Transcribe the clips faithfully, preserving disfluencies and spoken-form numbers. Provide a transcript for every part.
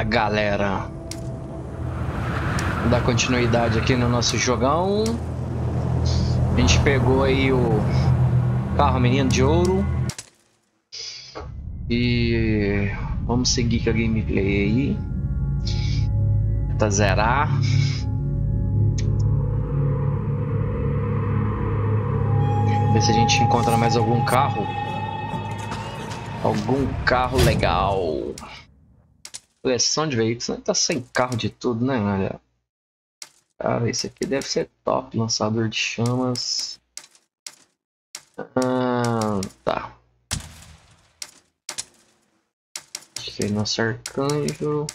galera. Vamos dar continuidade aqui no nosso jogão. A gente pegou aí o carro menino de ouro. E vamos seguir com a gameplay aí. Tenta zerar. Ver se a gente encontra mais algum carro. Algum carro legal. Coleção de veículos. Tá sem carro de tudo, né, galera? Cara, esse aqui deve ser top. Lançador de chamas. Ah, tá. Achei nosso arcanjo.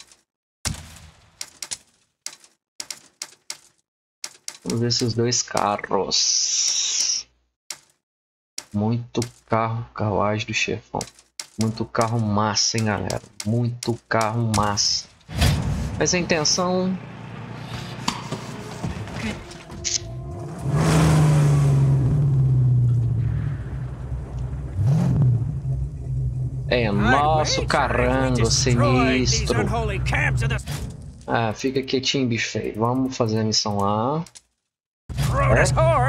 Vamos ver esses dois carros. Muito carro, carruagem do chefão. Muito carro massa, hein, galera? Muito carro massa. Mas a intenção... é nosso carrango sinistro. Ah, fica quietinho, bicho feio. Vamos fazer a missão lá. É?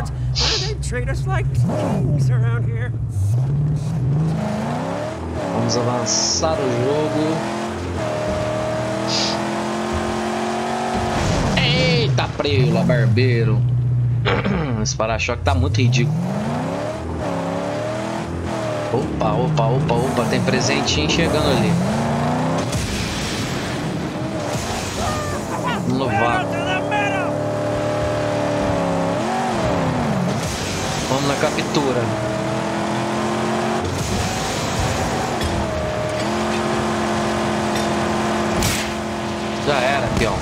Vamos avançar o jogo. Eita, prela, barbeiro. Esse para-choque tá muito ridículo. Opa, opa, opa, opa, tem presentinho chegando ali. No vácuo. Vamos na captura. Já era, peão.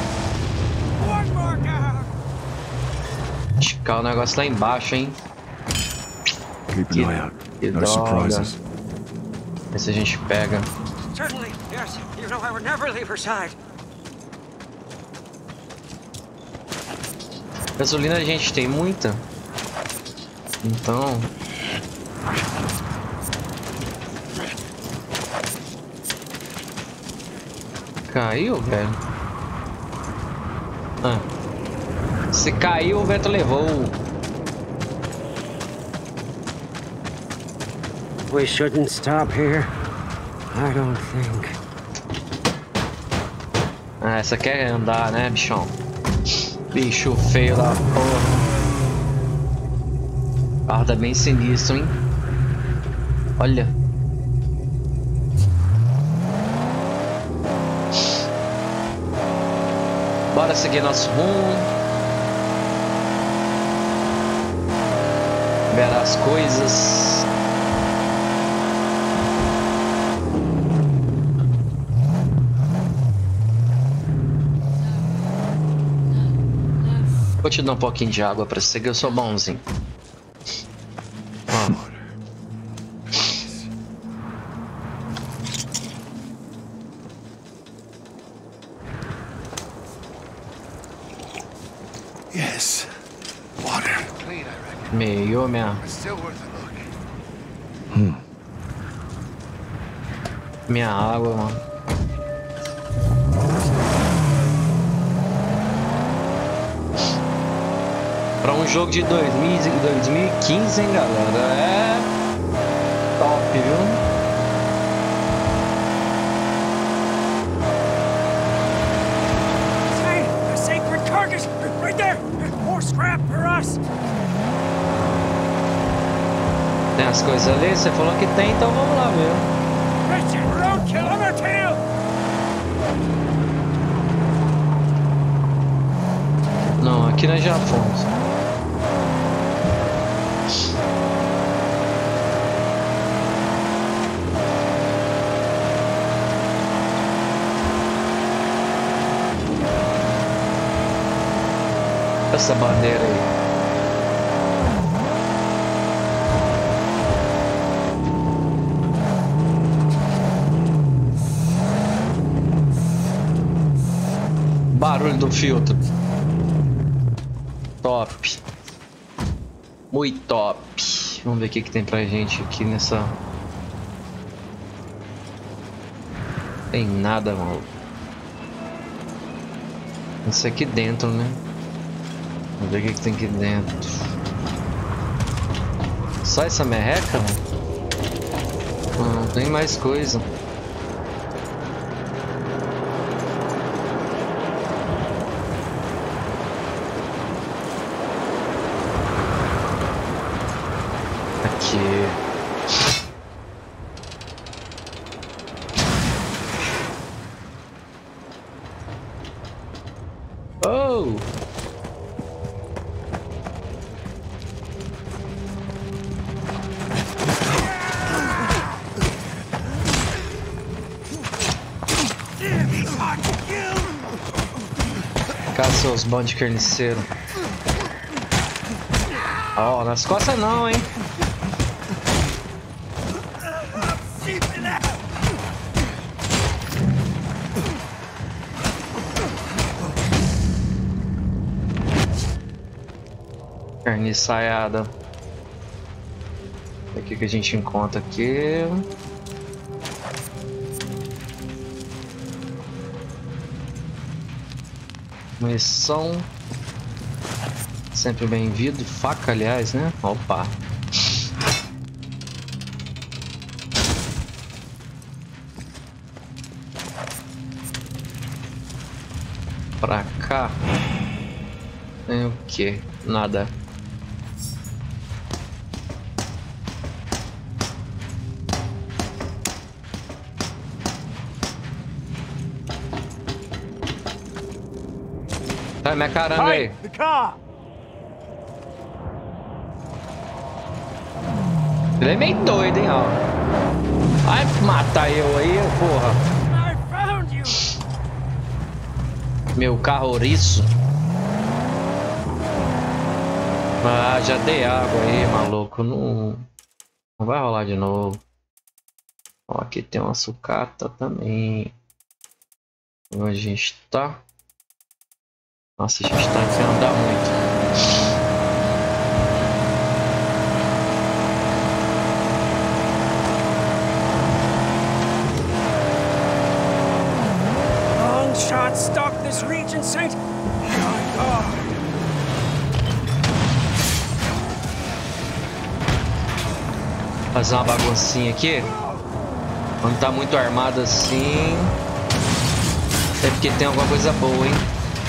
Esticar o negócio lá embaixo, hein? Keep an eye out. Que No droga. surprises. Vê se a gente pega. Certainly, yes. You know I would never leave her side. Gasolina a gente tem muita. Então... caiu, velho? Ah. Se caiu, o vento levou. We shouldn't stop here. I don't think. Ah, essa quer andar, né, bichão? Bicho feio da porra. O carro tá bem sinistro, hein? Olha. Bora seguir nosso rumo. Ver as coisas. Vou te dar um pouquinho de água pra seguir, eu sou bonzinho. Ó. Yes. Water. Meio minha. Hmm. Minha água, mano. Pra um jogo de dois mil e quinze, hein, galera? É top, viu? Say, a sacred carcass right there. More scrap for us. Tem as coisas ali? Você falou que tem, então vamos lá ver. Richard, roadkill on our tail. Não, aqui nós já fomos. Essa bandeira aí. Barulho do filtro. Top. Muito top. Vamos ver o que, que tem pra gente aqui nessa... Tem nada, mano. Isso aqui dentro, né? Vamos ver o que, que tem aqui dentro. Só essa merreca? Não, tem mais coisa. Aqui. Oh! Cadê seus bandos de carniceiro? Ó, oh, nas costas não, hein? Carniçaiada. O que que a gente encontra aqui? Munição. Sempre bem-vindo. Faca, aliás, né? Opa. Pra cá. Tem o que? Nada. Sai minha caranga aí. Ele é meio doido, hein, ó. Vai matar eu aí, porra. Meu carro ouriço. Ah, já dei água aí, maluco. Não, não vai rolar de novo. Ó, aqui tem uma sucata também. Onde a gente tá? Nossa, a gente tá sem andar muito. Long shot stalk this region, Saint. My God. Fazer uma baguncinha aqui. Quando tá muito armado assim, é porque tem alguma coisa boa, hein?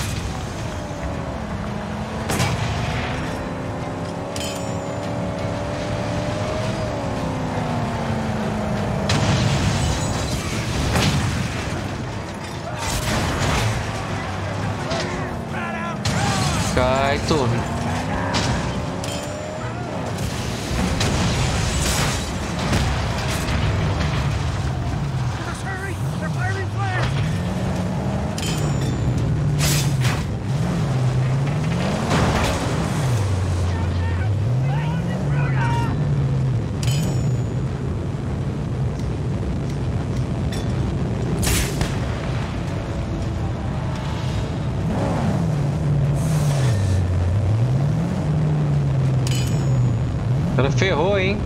Cai, torre. O cara ferrou, hein?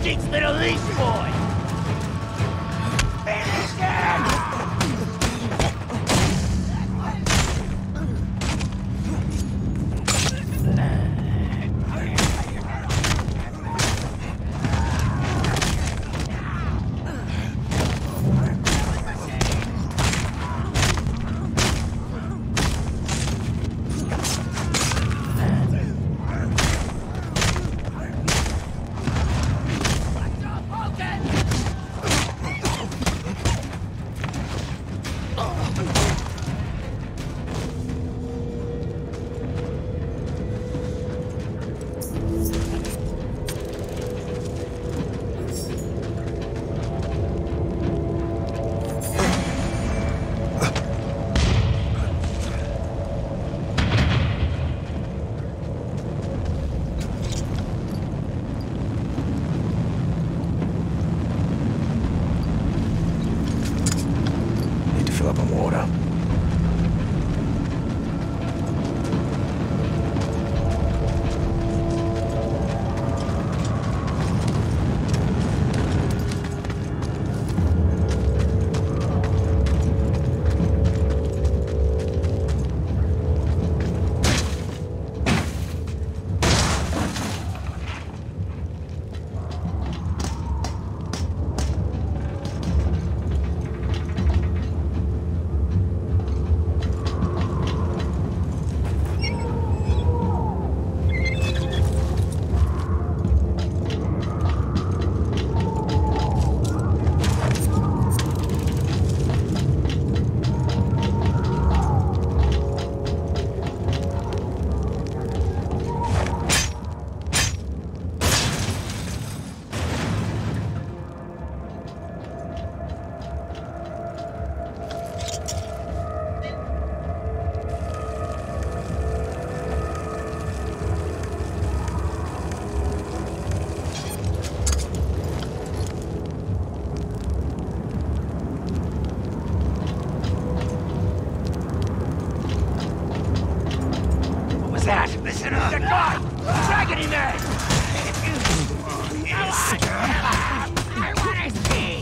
cheeks little leech boy! Finish him! Fill up on water. That! Listen up! The guy! Dragon in there! I wanna see!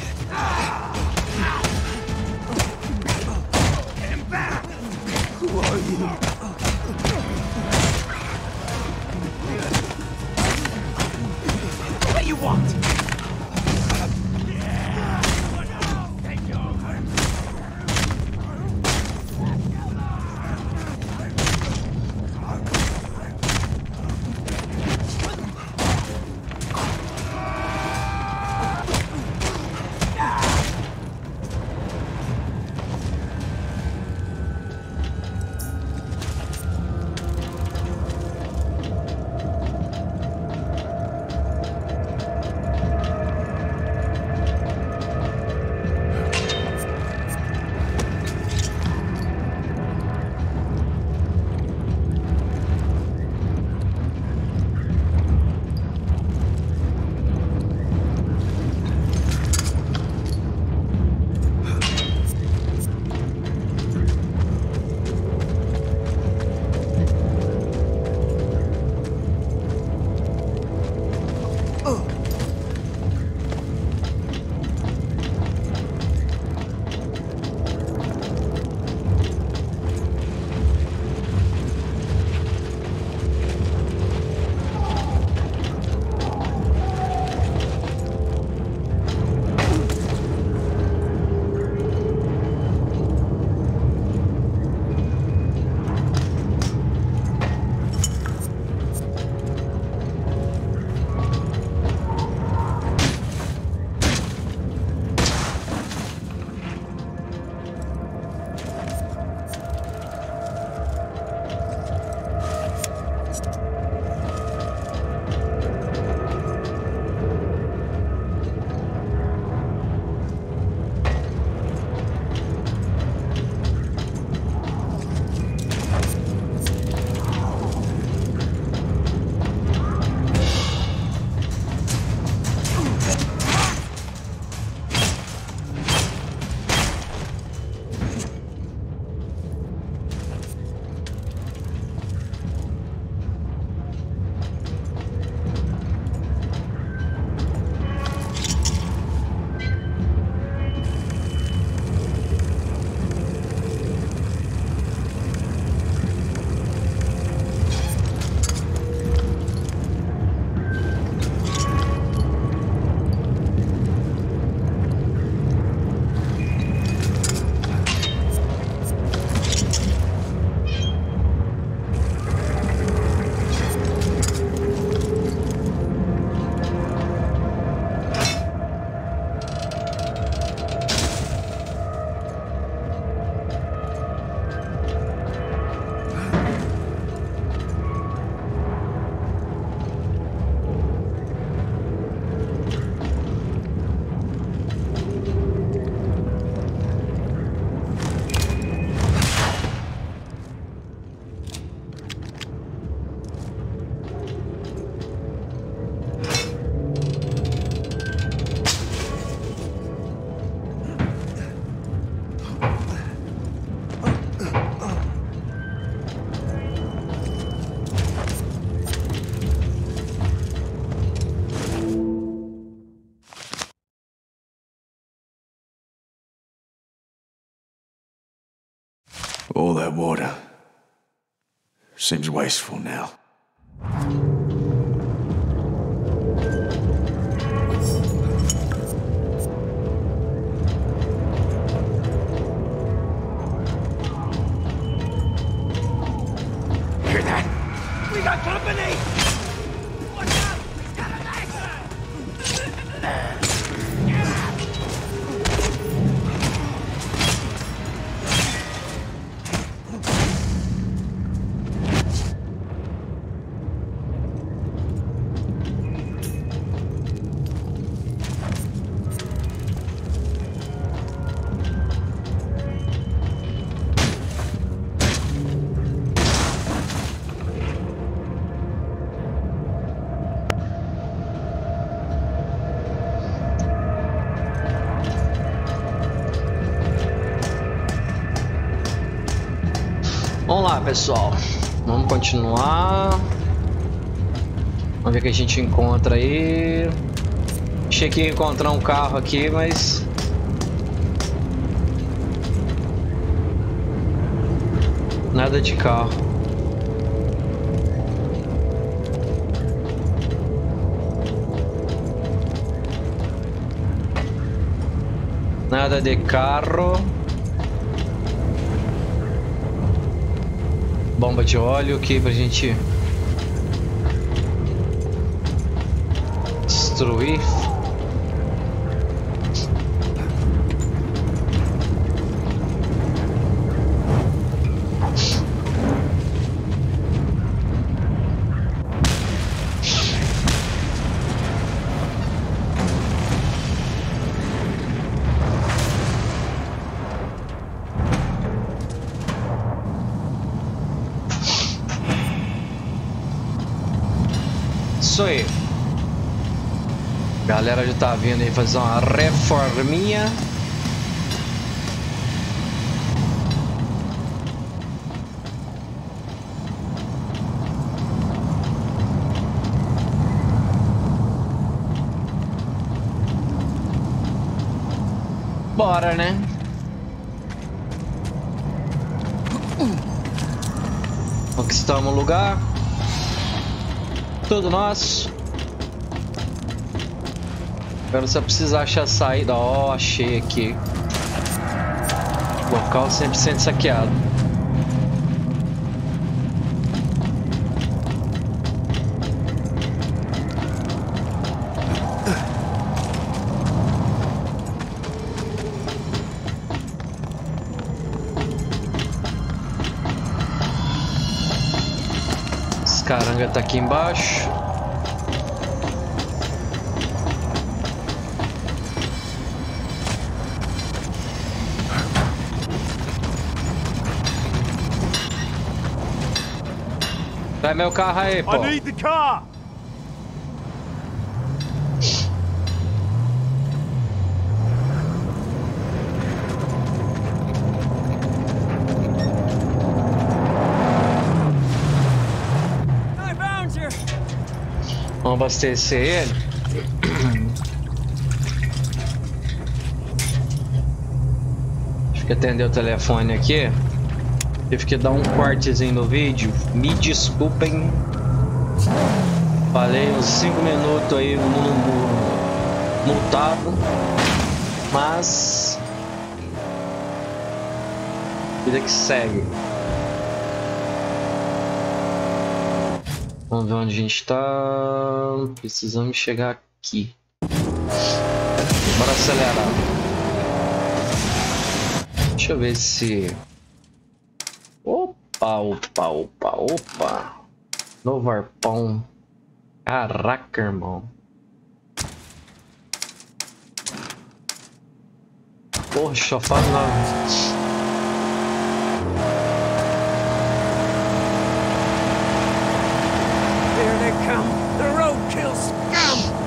Get him back! Who are you? What do you want? All that water seems wasteful now. Hear that? We got company! Watch out! He's got a knife! Vamos lá, pessoal. Vamos continuar. Vamos ver o que a gente encontra aí. Achei que ia encontrar um carro aqui, mas... nada de carro. Nada de carro. Bomba de óleo aqui pra gente destruir. Isso aí. Galera já tá vindo aí fazer uma reforminha. Bora, né? Conquistamos o lugar. Tudo nosso. Agora só precisa achar a saída. Ó, oh, achei aqui. Local cem por cento saqueado. Esse caranga tá aqui embaixo. Vai meu carro aí, pô. I need the car! I found you! Vamos abastecer ele. Deixa eu atender o telefone aqui. Tive que dar um cortezinho no vídeo. Me desculpem. Falei uns cinco minutos aí no, no, multado. Mas... vida que segue. Vamos ver onde a gente tá. Precisamos chegar aqui. Bora acelerar. Deixa eu ver se... Opa, opa, opa, opa. Novo arpão. Caraca, irmão. Poxa, só faz nada. Here they come! The roadkill scum!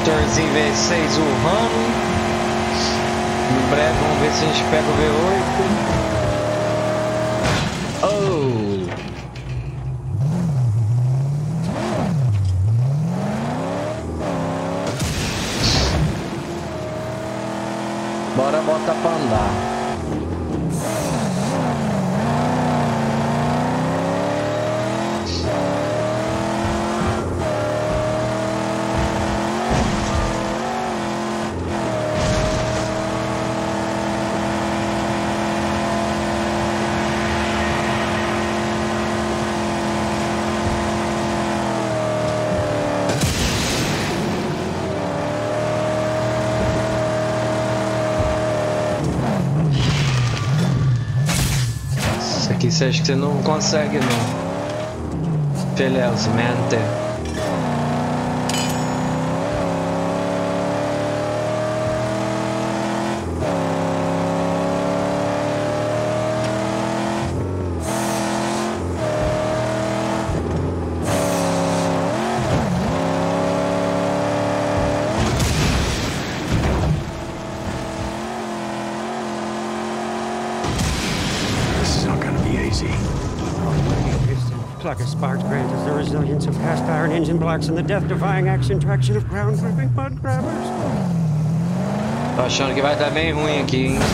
Motorzinho V seis urrando. Em breve vamos ver se a gente pega o V oito. Oh! Bora botar pra andar. Aqui você acha que você não consegue não? Felizmente. Plug of sparks grant us the resilience of cast iron engine blocks and the death-defying action traction of ground-gripping mud grabbers. Tô achando que vai dar bem ruim aqui, hein?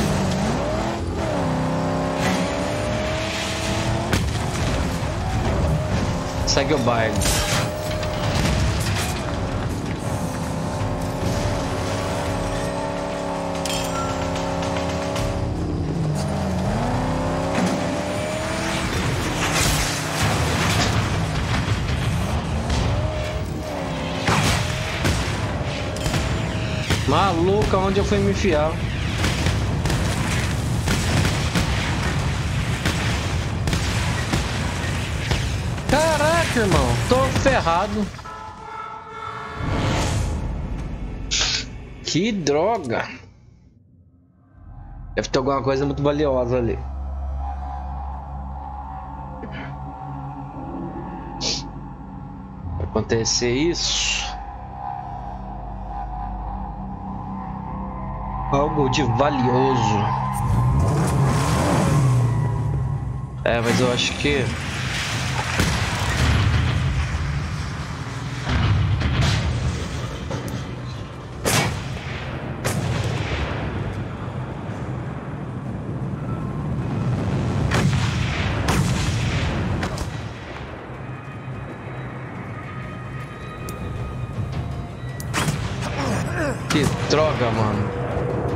Segue o baile. Maluca, onde eu fui me enfiar? Caraca, irmão, tô ferrado. Que droga. Deve ter alguma coisa muito valiosa ali. Vai acontecer isso. Algo de valioso. É, mas eu acho que... Que droga, mano.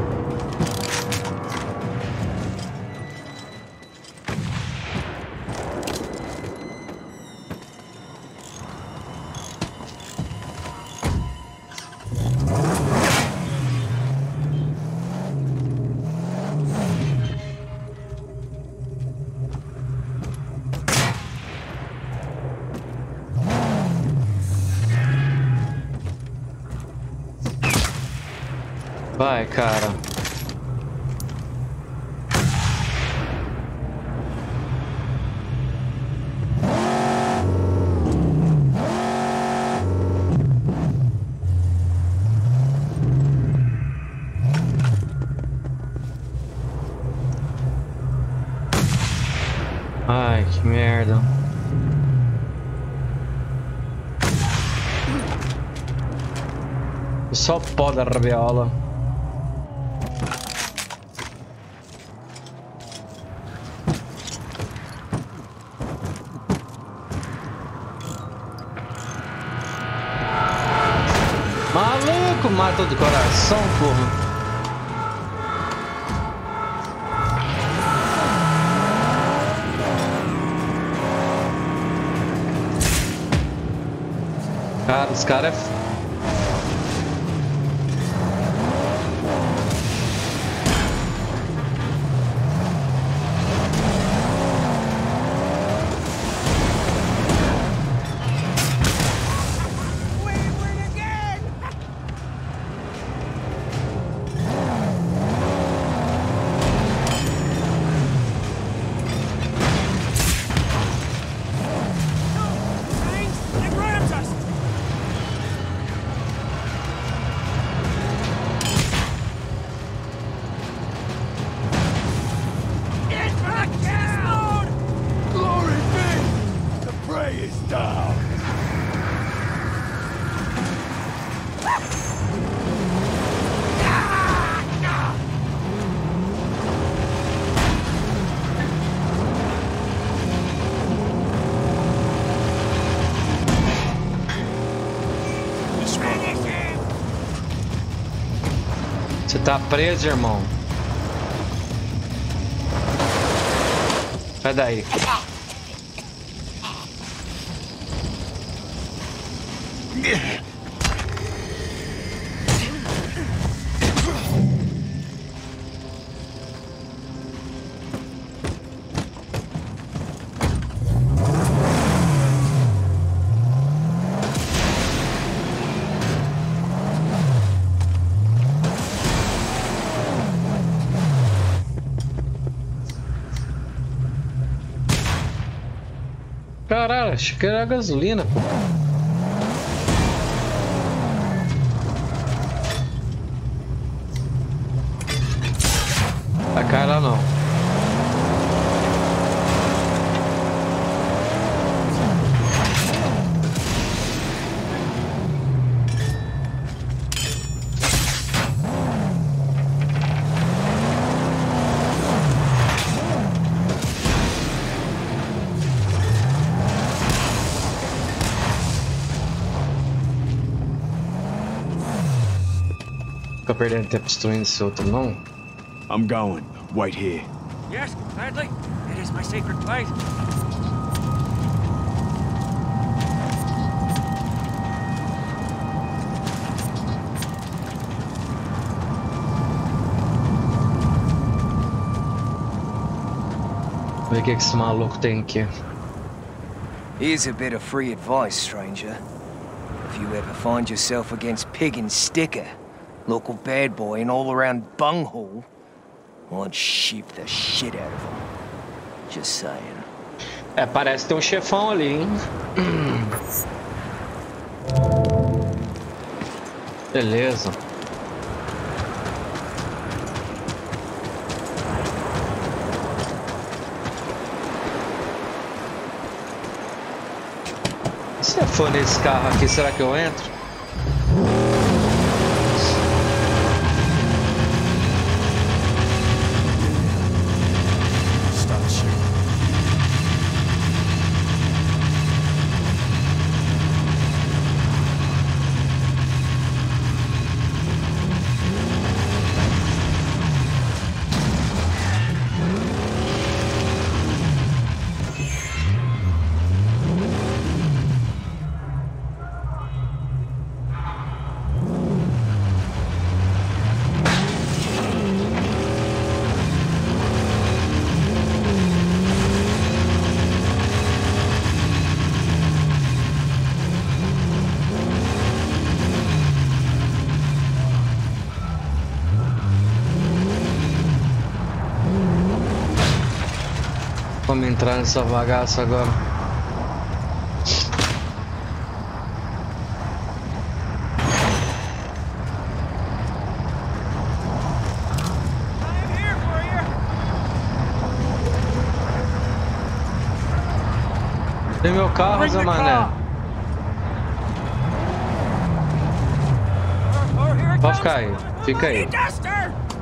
Vai, cara. Ai, que merda. Só pó da rabiola. Maluco, mata do coração, porra. Cara, os caras é... Você tá preso, irmão. Sai daí. Caralho, achei que era gasolina, pô. Vai cair lá não. Fica perdendo tempo destruindo esse outro, não? I'm going. Wait here. Yes, gladly. It is my sacred place. Vê o que esse maluco tem aqui. Here's a bit of free advice, stranger. If you ever find yourself against Pig and Sticker, local bad boy and all-around bunghole, I'd sheep the shit out of him. Just saying. É, parece ter um chefão ali, hein? Beleza. Se eu for nesse carro aqui, será que eu entro? Vamos entrar nessa bagaça agora. I'm here for you. Tem meu carro, Bring Zé the Mané. car. Oh, oh, here it Pode comes. ficar aí, fica aí. Duster!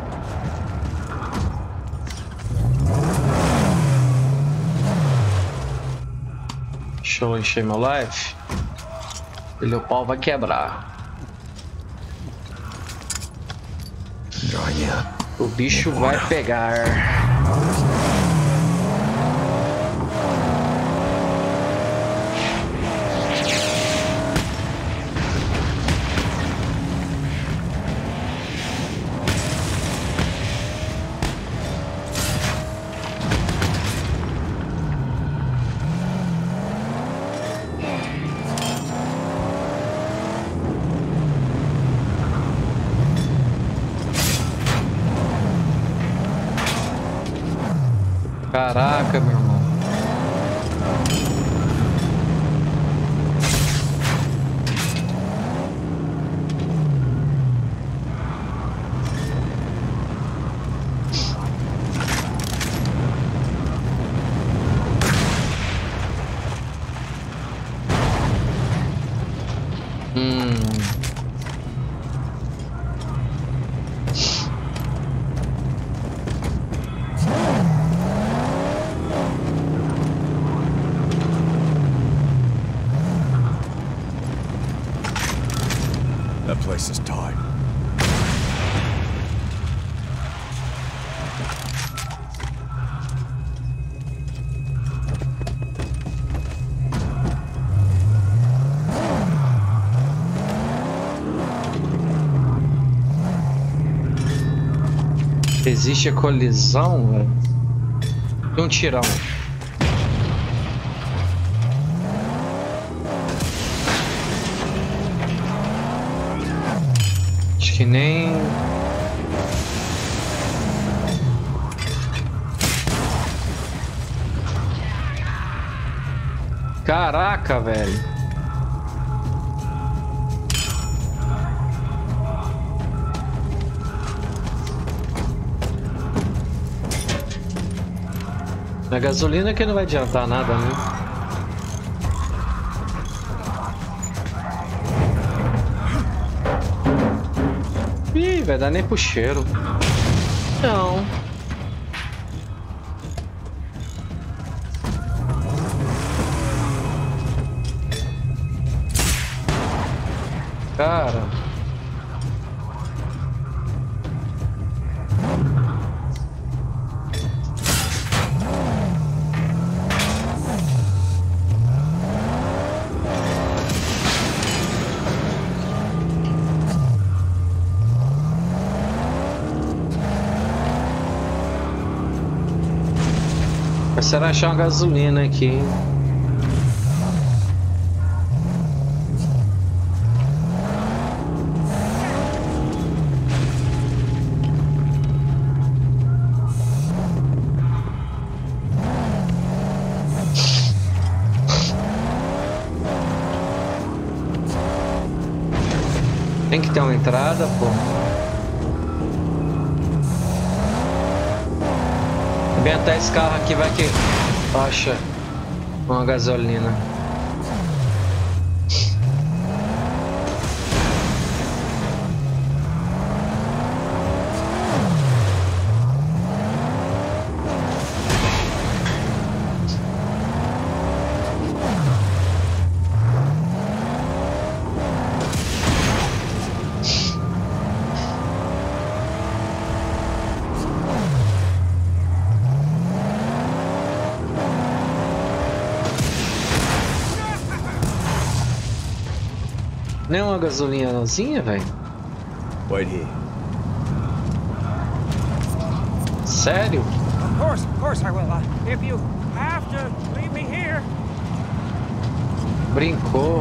Deixa eu encher meu life. Ele o pau vai quebrar. O bicho vai pegar. Caraca, meu irmão. Hum. That place is tight. Existe a colisão, velho. E um tirão. Acho que nem... Caraca, velho. A gasolina que não vai adiantar nada, né? Ih, vai dar nem pro cheiro. Não. Cara. Será achar uma gasolina aqui, hein? Tem que ter uma entrada, pô. Bem, até esse carro aqui vai que acha uma gasolina. Nem uma gasolinazinha, velho? Wait here. Sério? Of course, of course I will. Uh, if you have to leave me here. Brincou.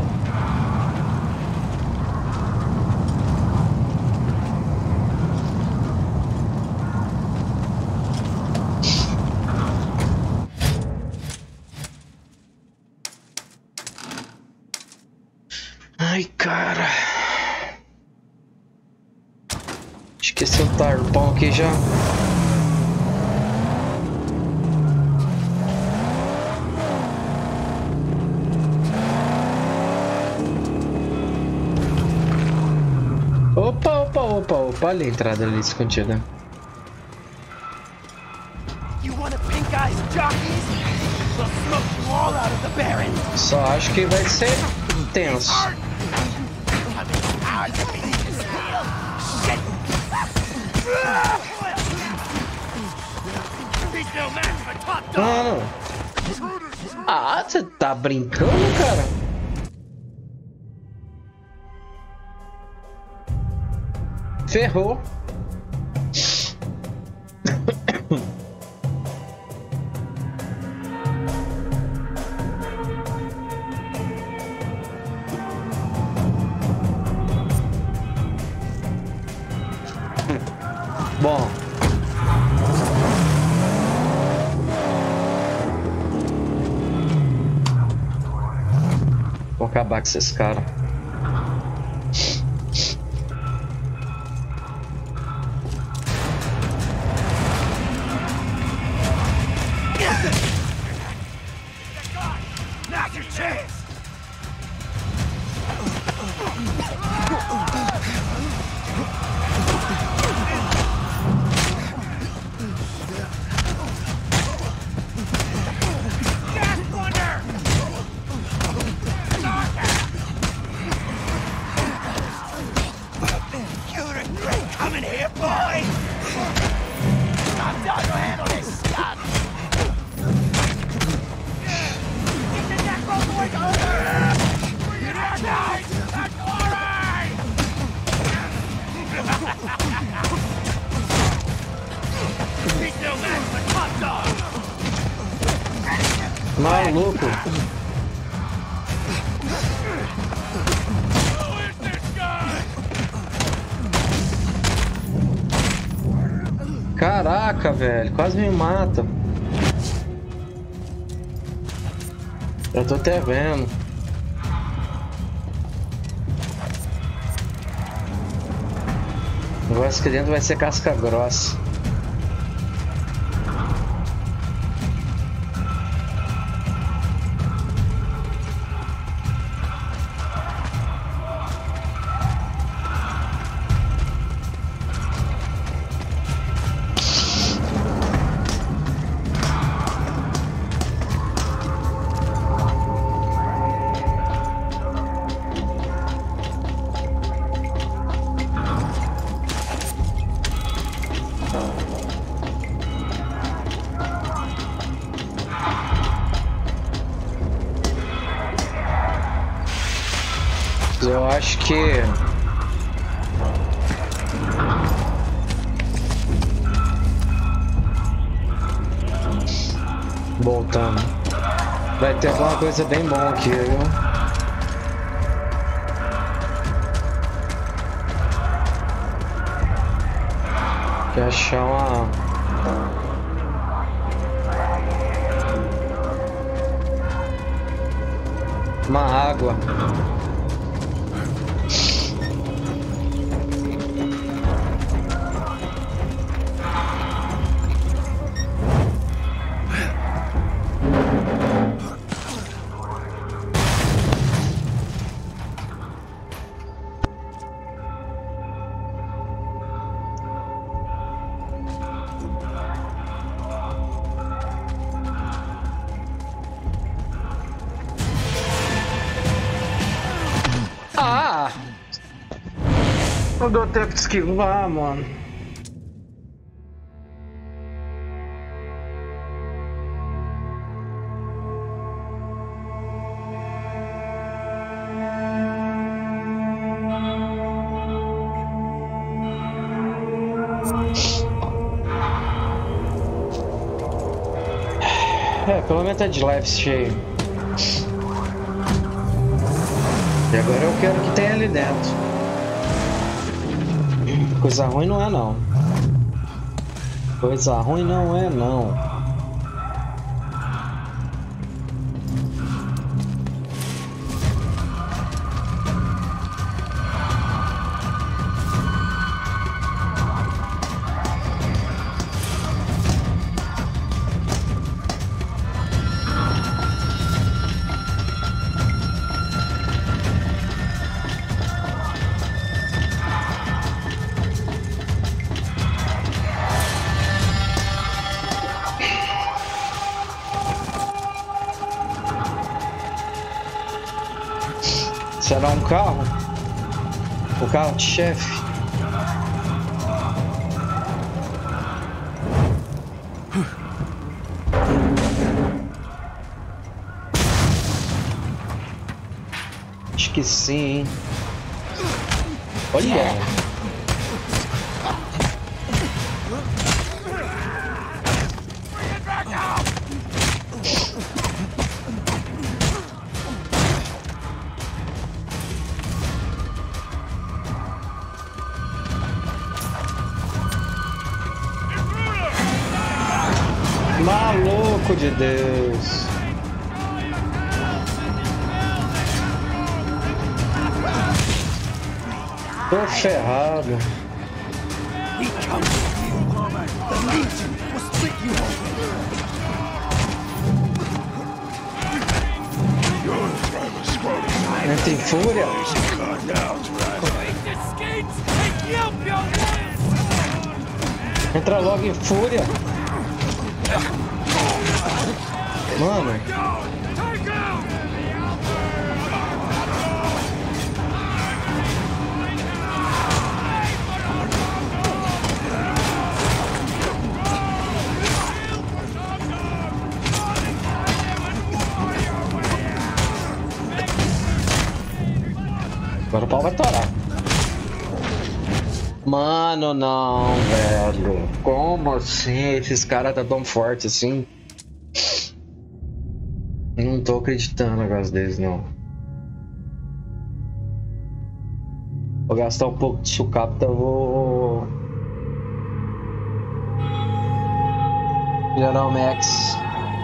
Ai, cara. Esqueci o tarpão aqui já. Opa, opa, opa, opa. Olha a entrada ali escondida. Só acho que vai ser tenso. Mano. Ah, você tá brincando, cara? Ferrou. Bom. Vou acabar com esses caras. Caraca, velho, quase me mata. Eu tô até vendo. O negócio aqui dentro vai ser casca grossa. Eu acho que voltando. Vai ter alguma coisa bem bom aqui, viu? Quer achar uma uma água. Ah! Não deu tempo de esquivar, mano. É, pelo menos tá de lives cheio. E agora eu quero que tenha ali dentro. Coisa ruim não é não. Coisa ruim não é não. Será um carro? O carro de chefe? Acho que sim, hein? Olha! Maluco de Deus. Tô ferrado. Entra em fúria. Entra logo em fúria. Mano. Agora o pau vai torar. Mano, não, velho. Como assim? Esses caras tá tão fortes assim? Não tô acreditando no negócio deles, não. Vou gastar um pouco de sucata, eu vou... Melhorar o Max.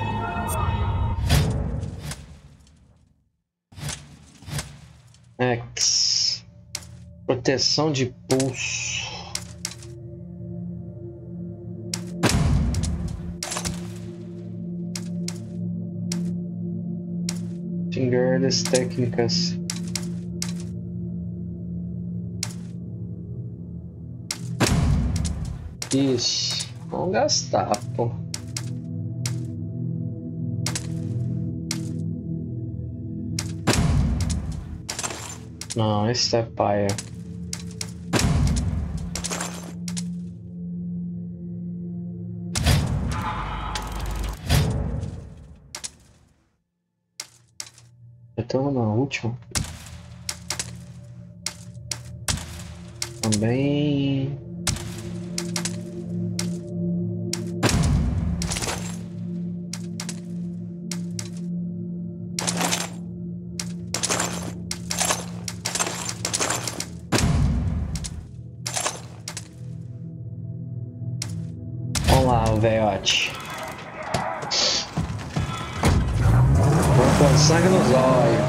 Max. Proteção de pulso. Fingerless técnicas. Isso. Vamos gastar, pô. Não, esse é paia. Eu tô na última. Também. Velhote. Vamos com sangue nos olhos.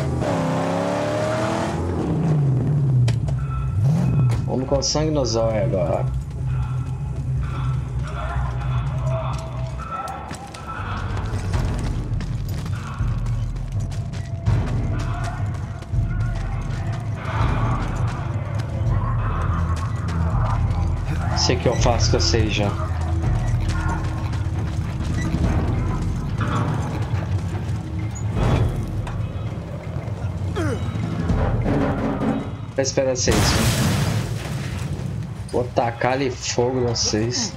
Vamos com sangue nos olhos agora. Sei que eu faço que eu sei já. Vai esperar vocês. Vou tacar ali fogo em vocês.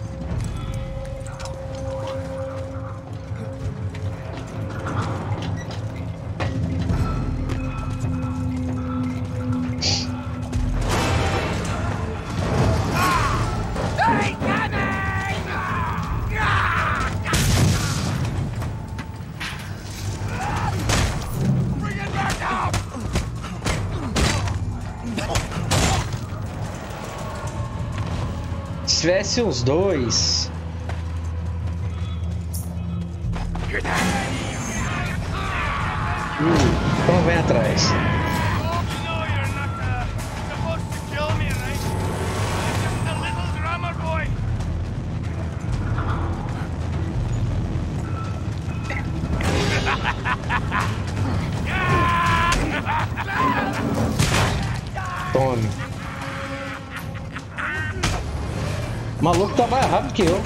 Se tivesse os dois. Hum, então vem atrás. Tome. O maluco tá mais rápido que eu.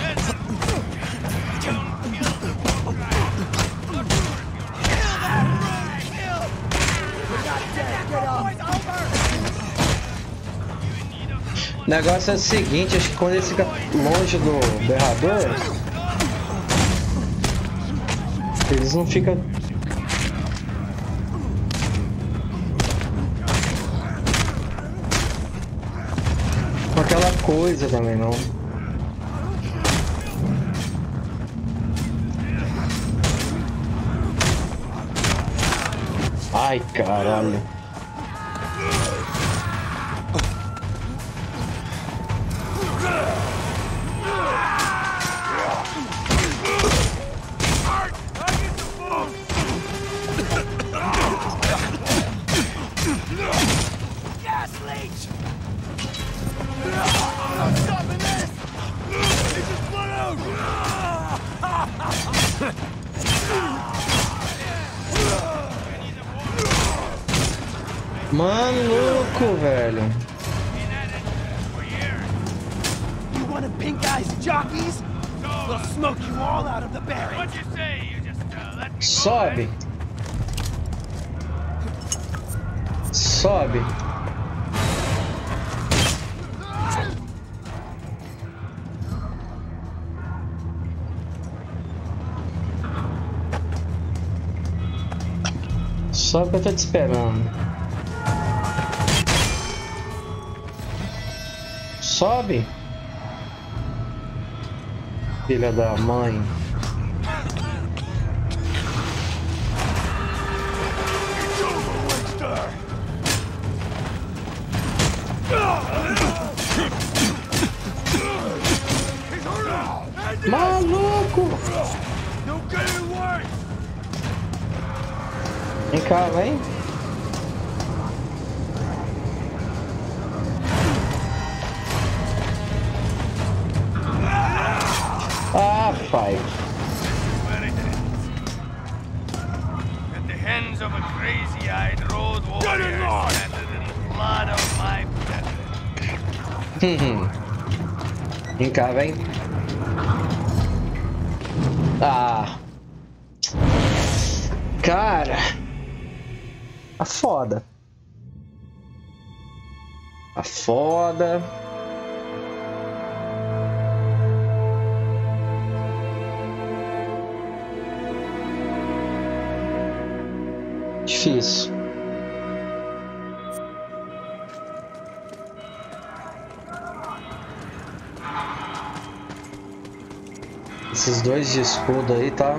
O negócio é o seguinte, acho que quando ele fica longe do berrador, eles não ficam... com aquela coisa também, não. Ai, caralho. Maluco, velho. You want a pink eyes jockeys? We'll smoke you all out of the barracks. Sobe. Sobe. Sobe que eu tô te esperando. Sobe. Filha da mãe. Maluco! cá, vem. Ah, pai. At the hands of a crazy-eyed road warrior standing in blood of my brethren. Vem cá, vem. Ah. Cara. Tá foda. Tá foda. Difícil. Esses dois de escudo aí, tá?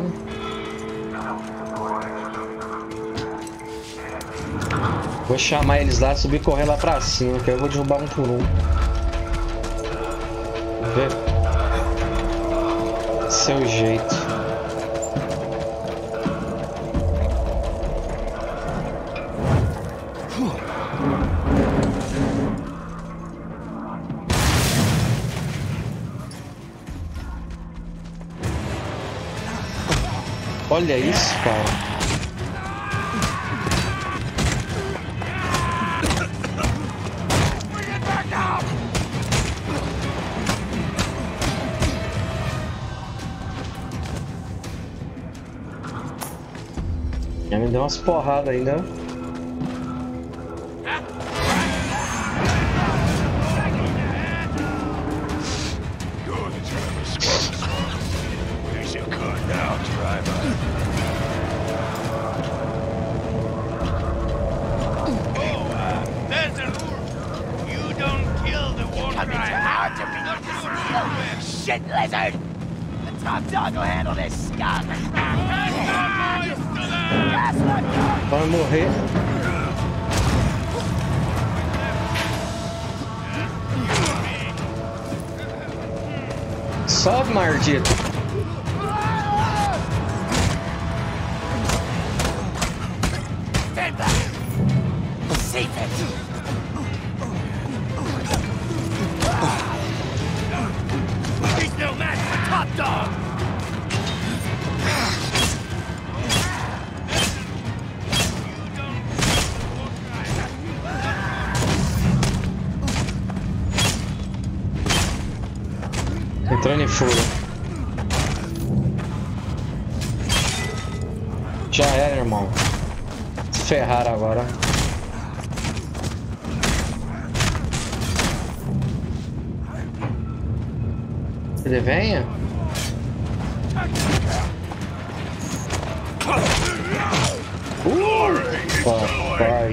Vou chamar eles lá, subir e correr lá pra cima, que aí eu vou derrubar um por um. Vamos ver. Seu jeito. Olha isso, cara. Já me deu umas porradas ainda. Shit, lizard! The top dog will handle this skunk! Vai morrer. Sobe, maldito. Stand back! Save it! He's no match for top dog! Entrando em fúria. Já era, irmão. Se ferraram agora. Ele venha? Uh, papai.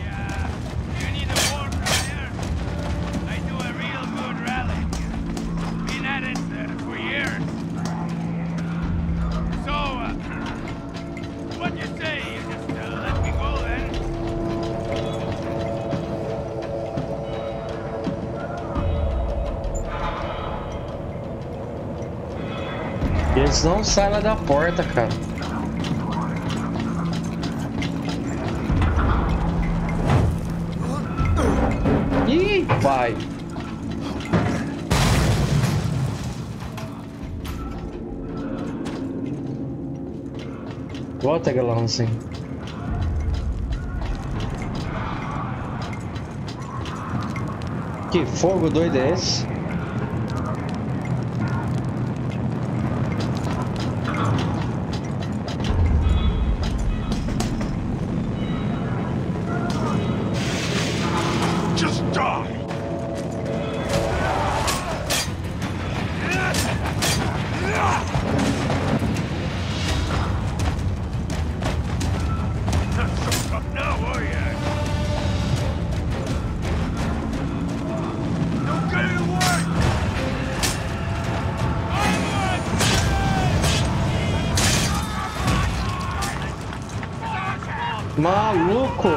Eles não saem lá da porta, cara. Ih, pai. Bota aquela lança aí. Que fogo doido é esse? Maluco!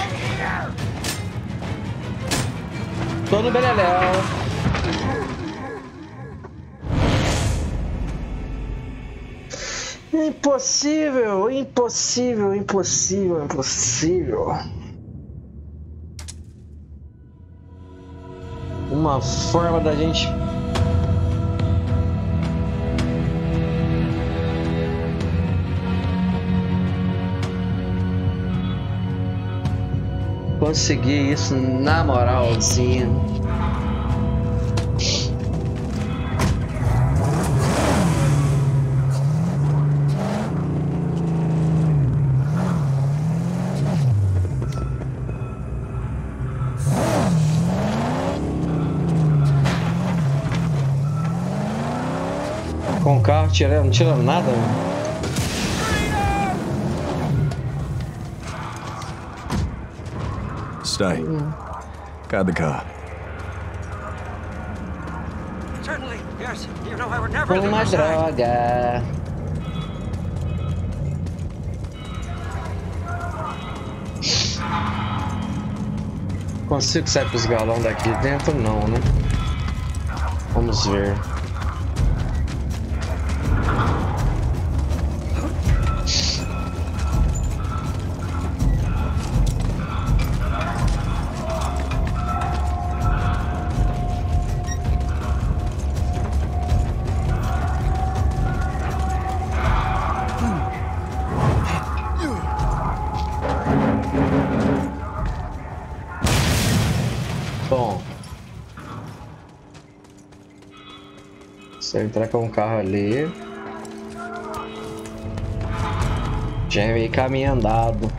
Tô no beleléu. Impossível, impossível, impossível, impossível. Uma forma da gente conseguir isso na moralzinha. Com o carro tirando, não tirando nada, mano. Stay. Guard the car. Certainly, yes. You know I would never leave Uma your side. droga. Consigo sair com os galões daqui dentro? Não, né? Vamos ver. Bom, se eu entrar com o carro ali, já é meio caminho andado.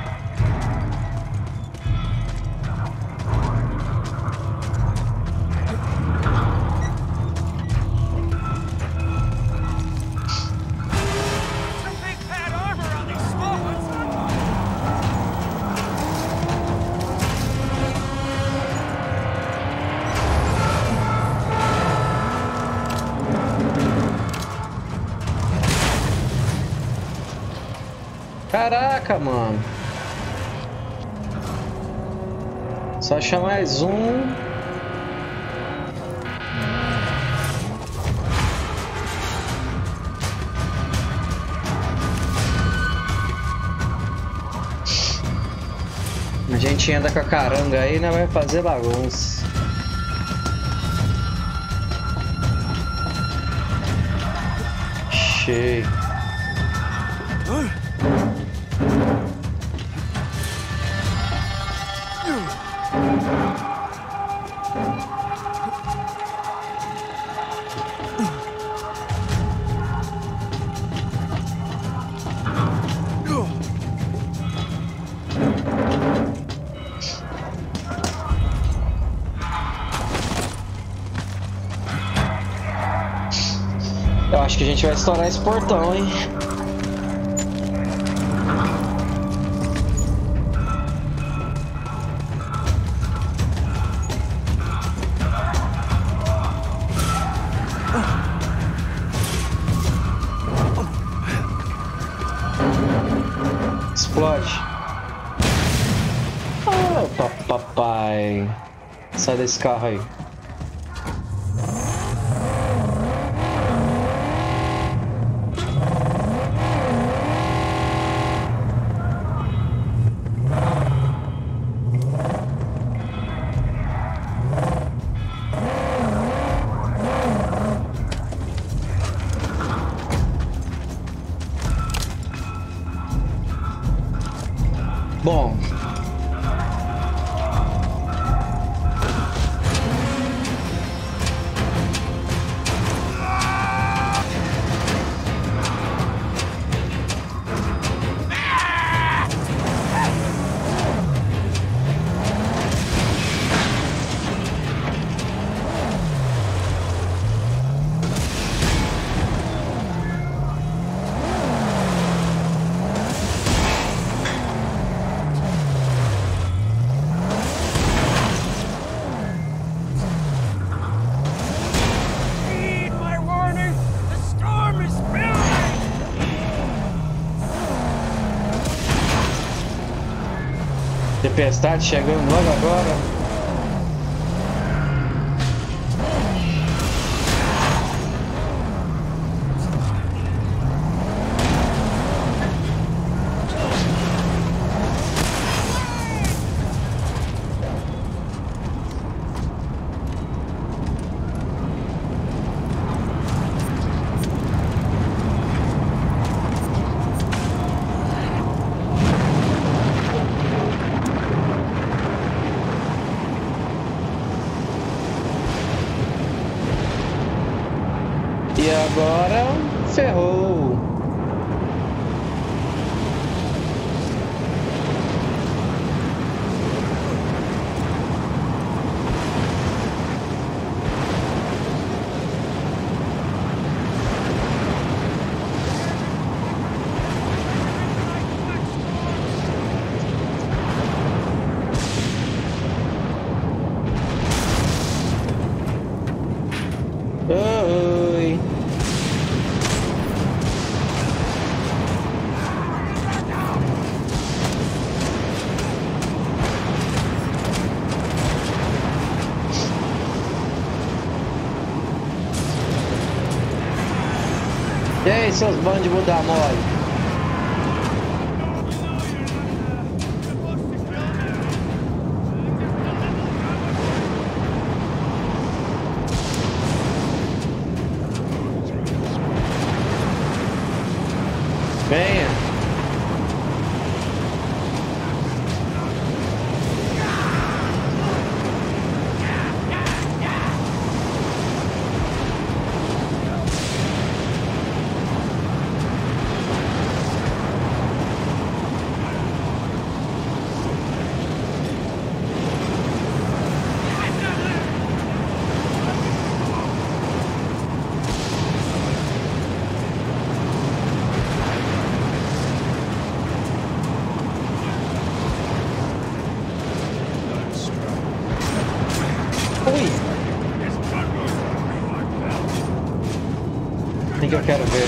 Some big fat armor on these small ones. Caraca, mano. Só achar mais um. A gente anda com a caranga aí, né? Vai fazer bagunça. Cheio. Eu acho que a gente vai estourar esse portão, hein? Explode. Oh, papai. Sai desse carro aí. Bom, Heed my warning. The storm is brewing. tempestade chegando logo agora. Agora ferrou. Oi. E aí, seus bandos de mudar mole? Venha. Ui. O que eu quero ver?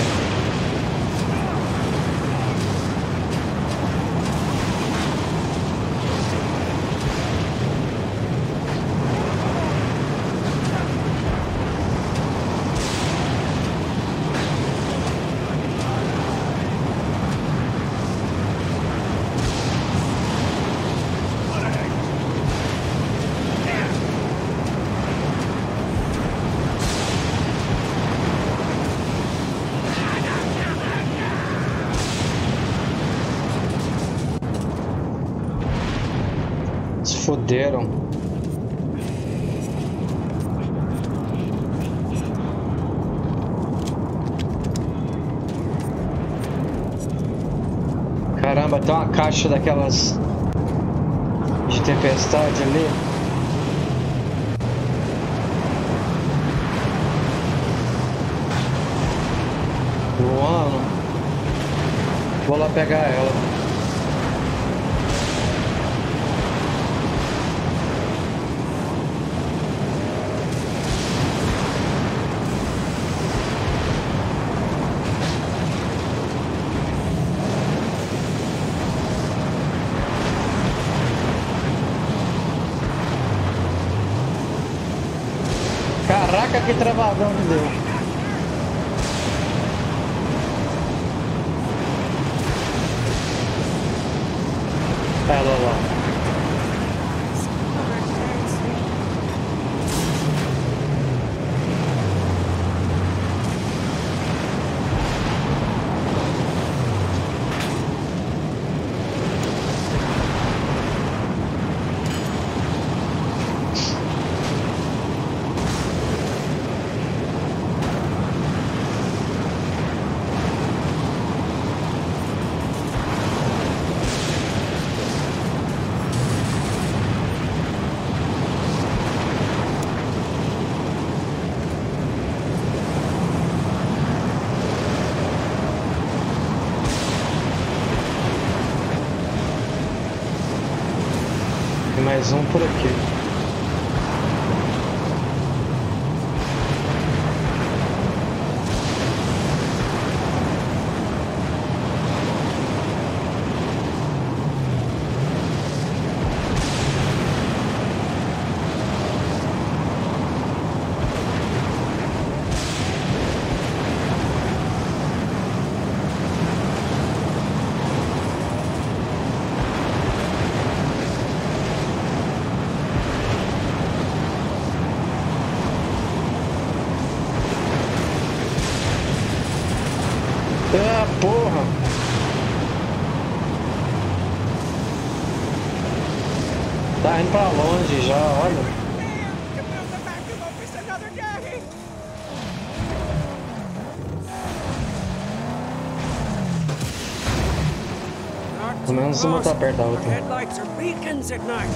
Se foderam. Caramba, tem uma caixa daquelas de tempestade ali. Voando. Vou lá pegar ela. Caraca, que travadão que deu. É, lá, lá. Tem mais um por aqui. Ah, porra! Tá indo pra longe já, olha. Pelo menos uma tá perto da Our outra. headlights are beacons at night.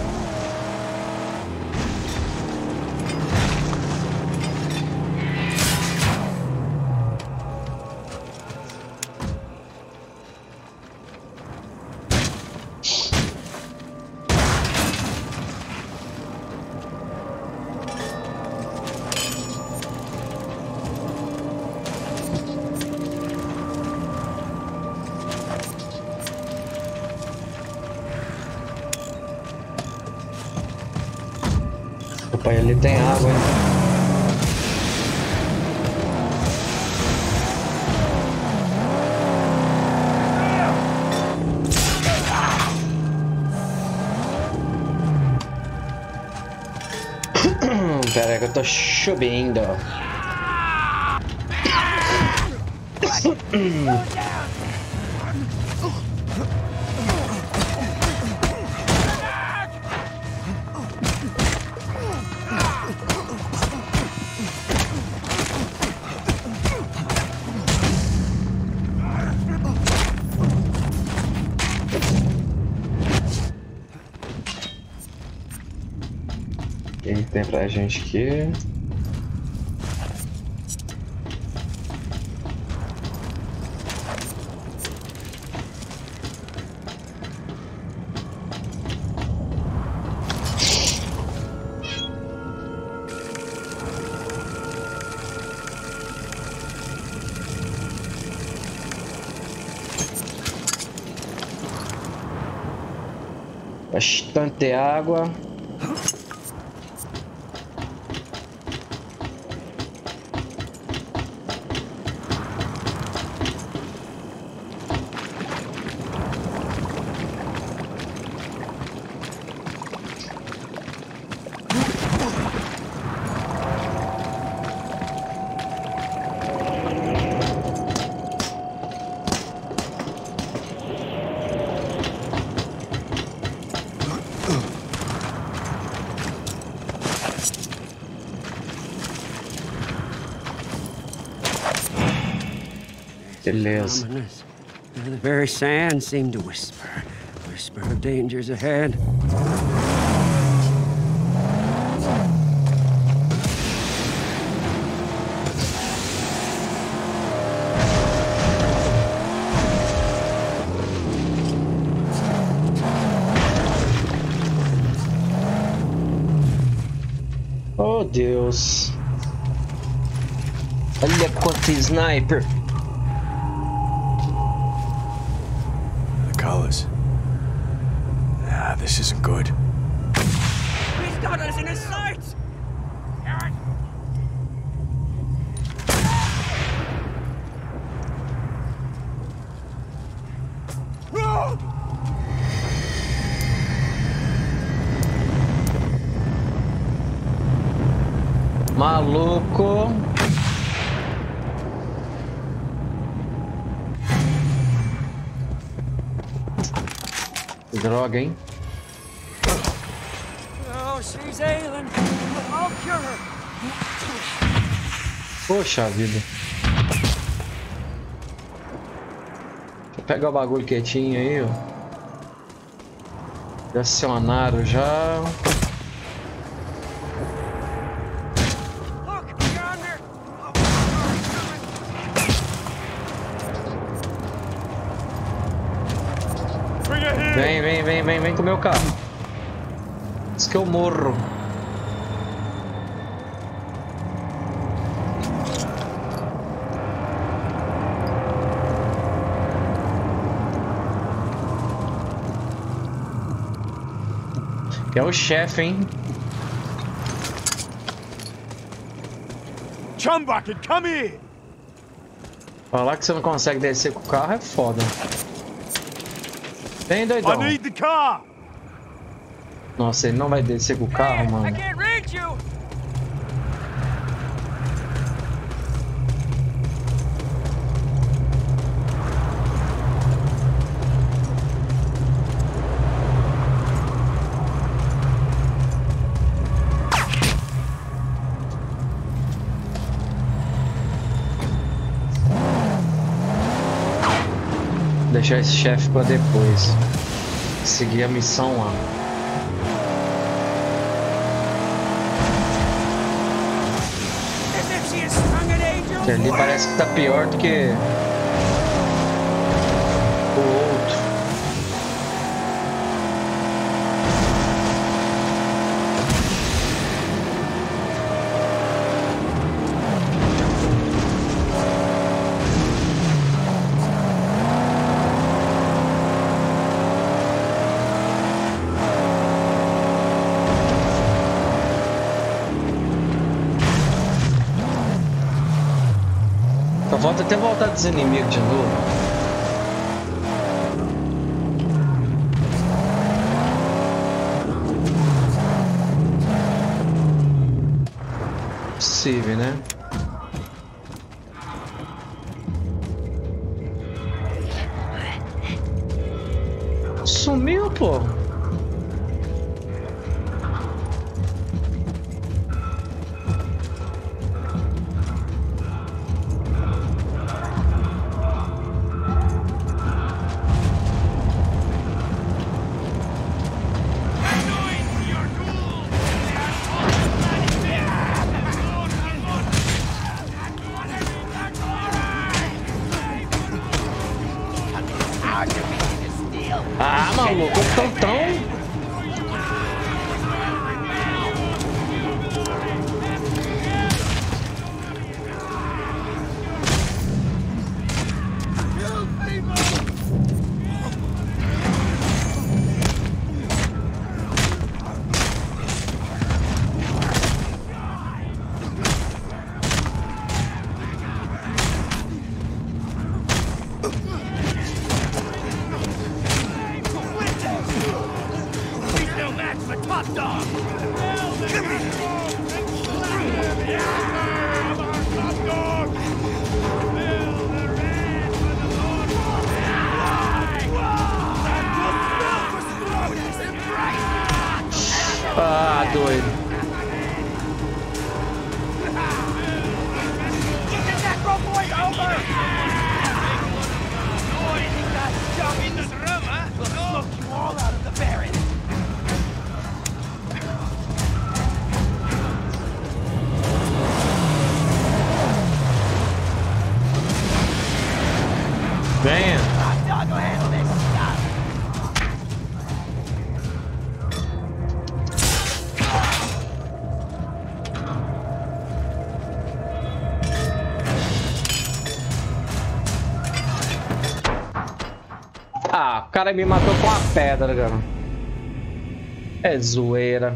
Opa, ele tem água, hein? Pera aí que eu tô chovendo. O que tem pra gente aqui? Bastante água. Beleza. Ominous. The very sand seemed to whisper. Whisper of dangers ahead. Oh, Deus. Olha quanto sniper. The colors. Ah, this isn't good. He's got us in his sights! Maluco. Droga, hein? Oh, she's ailing. I'll cure her. Poxa vida. Deixa eu pegar o bagulho quietinho aí, ó. Já acionaram já. Look, yonder. Bring it here! Vem, vem, vem, vem, vem com o meu carro. Diz que eu morro. Que é o chefe, hein? Chumbucket, come here! Falar que você não consegue descer com o carro é foda. Vem, I doidão. need the car! Nossa, ele não vai descer com o carro, I mano. can't reach you. Deixar esse chefe pra depois. Seguir a missão lá. Que ali parece que tá pior do que o outro. Volta até voltar dos inimigos de novo. Possível, né? Sumiu, pô. Ah, maluco, tão tão. Ah, doido. Venha. Ah, o cara me matou com a pedra, cara. É zoeira.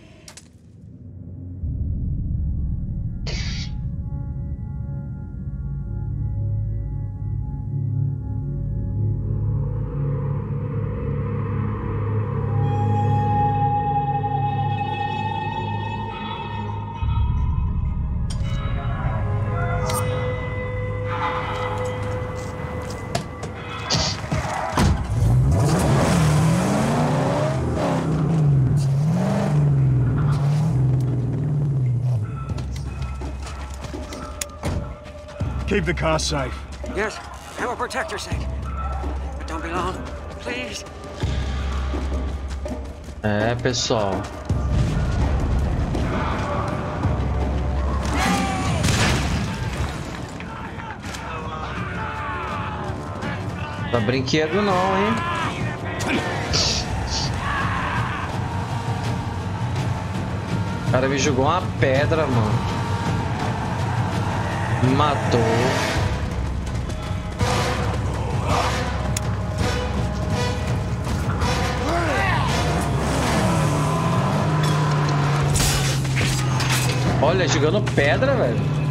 Keep the car safe. Yes, I will protect your sake. But don't be long, please. É, pessoal. Tá brinquedo não, hein? O cara me jogou uma pedra, mano. Me matou. Olha, jogando pedra, velho.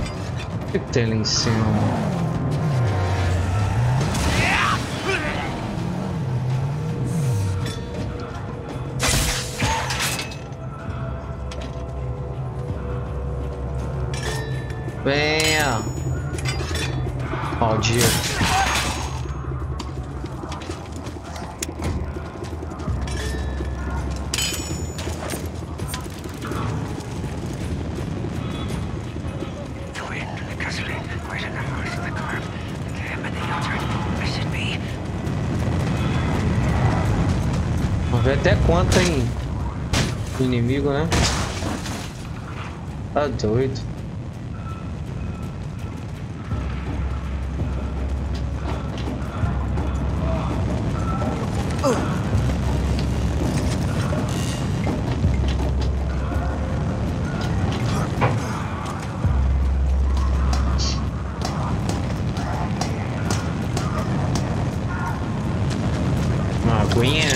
O que tem lá em cima? Venha! Maldito. Vamos ver até quanto tem inimigo, né? Tá doido. Uma aguinha.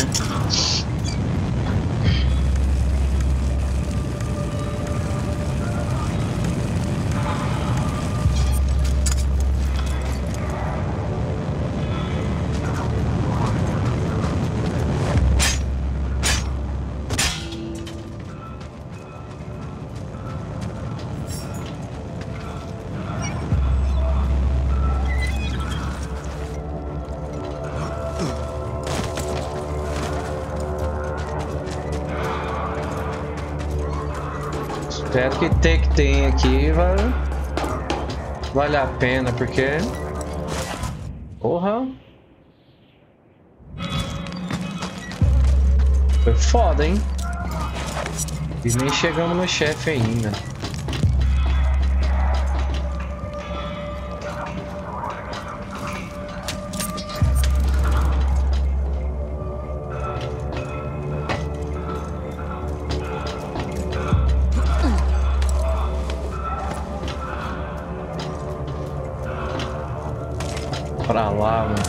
Espero que ter que tem aqui vai vale a pena, porque porra, foi foda, hein? E nem chegamos no chefe ainda. Pra lá, mano.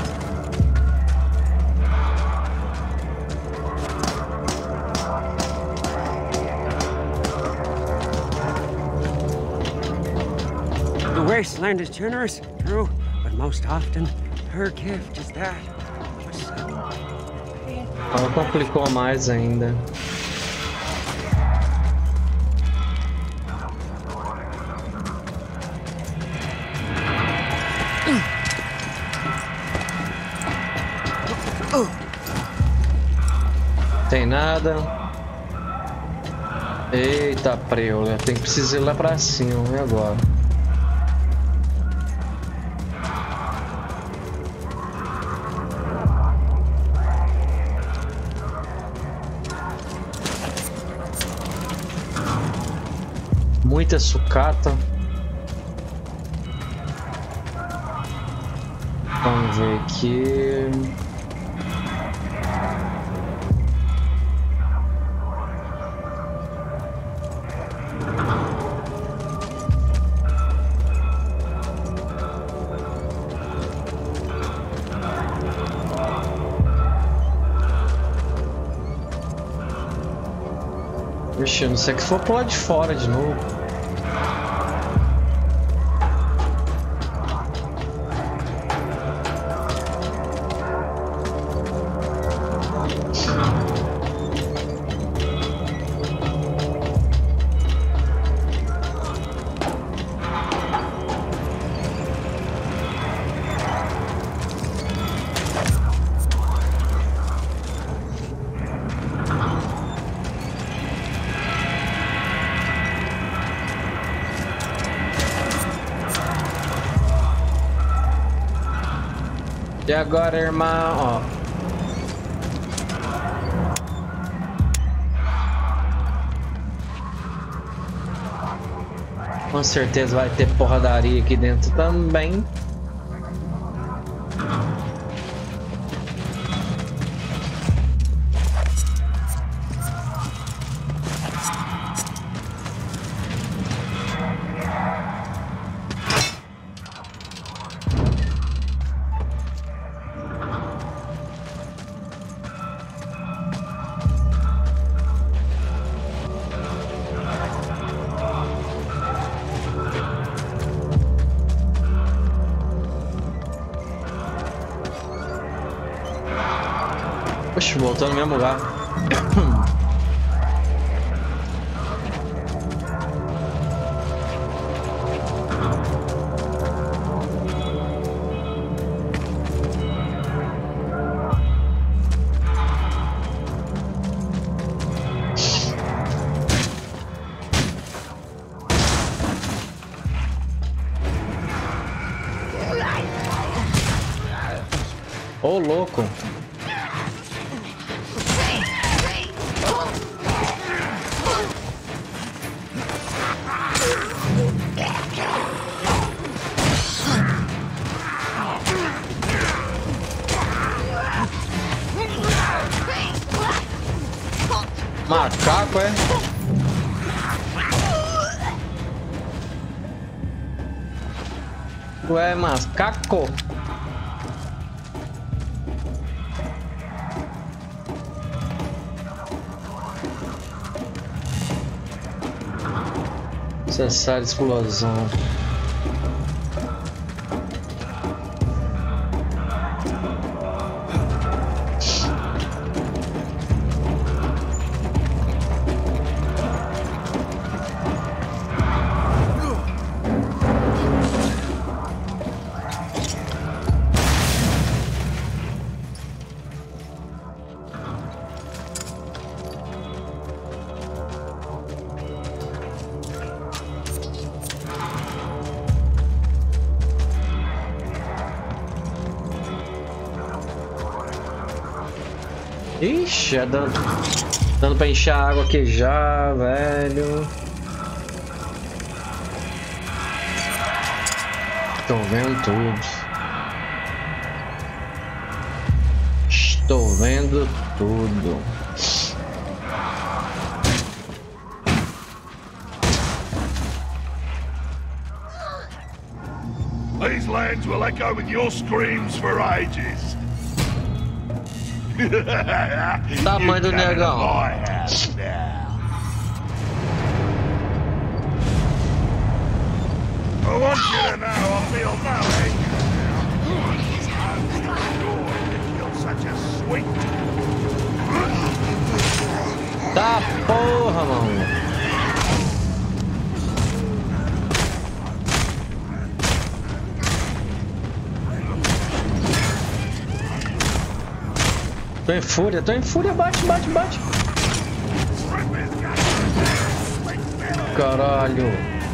The wasteland is generous, true, but most often her gift is that. Ela complicou mais ainda. Tem nada. Eita, preula. Tem que precisar ir lá pra cima. E agora? Muita sucata. Vamos ver aqui. Vixe, não sei que for pro lado de fora de novo. E agora, irmão, ó. Com certeza vai ter porradaria aqui dentro também. Oxe, voltou no mesmo lugar. Ô, louco. Macaco, é? Ué, macaco? Cessar explosão. Ixi, é dando, dando pra encher a água aqui já, velho. Tô vendo tudo. Estou vendo tudo. These lands will echo with your screams for ages. Tamanho do negão. I want you to know I feel no anger. You're such a sweet. Tá porra, mano. Tô em fúria, tô em fúria, bate, bate, bate. Caralho.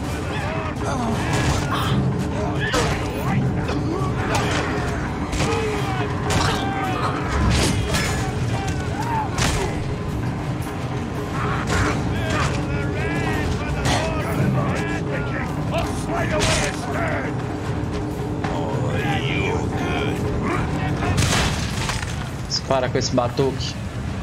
Para com esse batuque.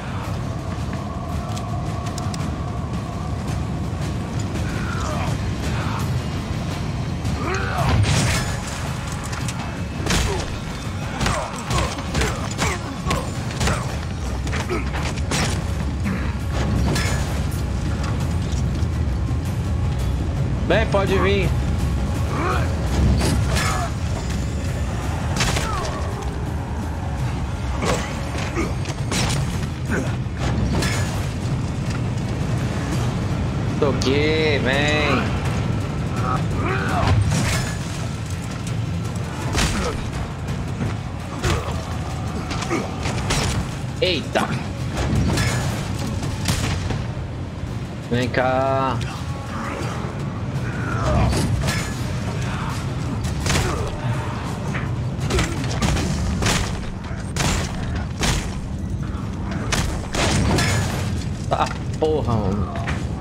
Bem, pode vir. Toquei, vem. Eita. Vem cá. Tá porra, mano.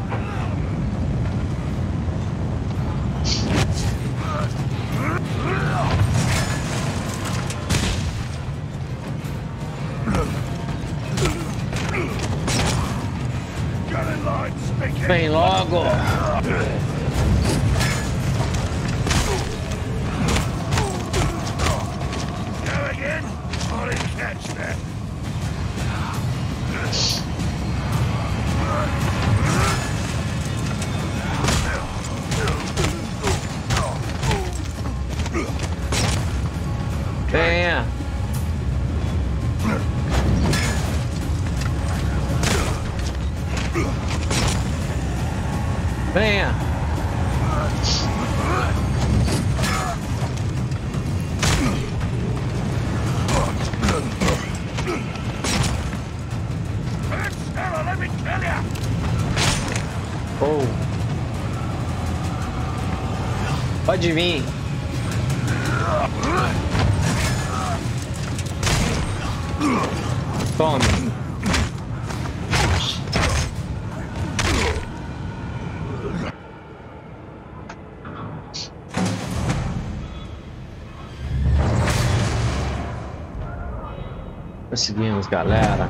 Vem logo. Venha. Venha. Oh. Pode vir. Tome. Conseguimos, galera.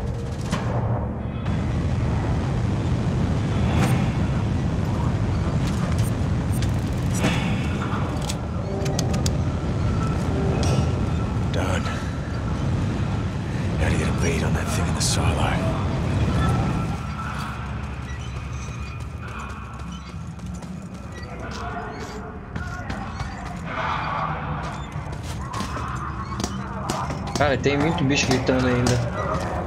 Done. Gotta get a bead on that thing in the silo. Cara, tem muito bicho gritando ainda.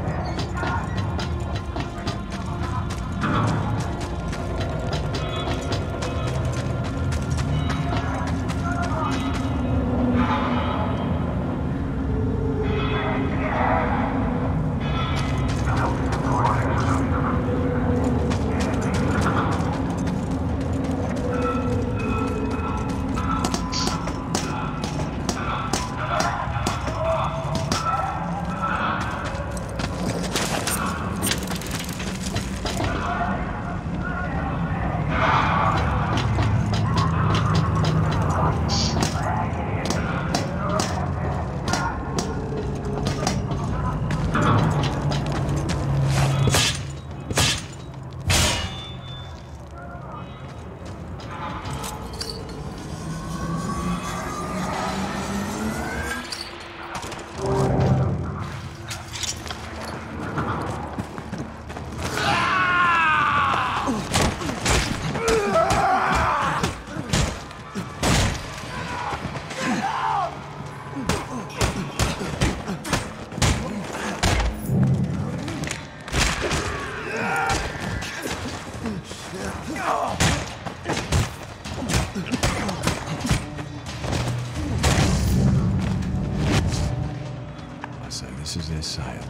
This is their sale.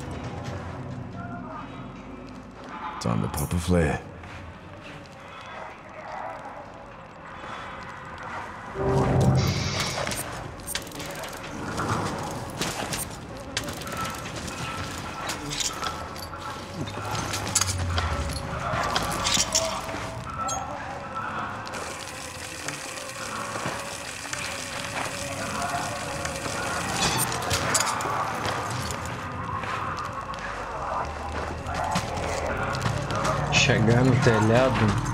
Time to pop a flare. Chegar no telhado.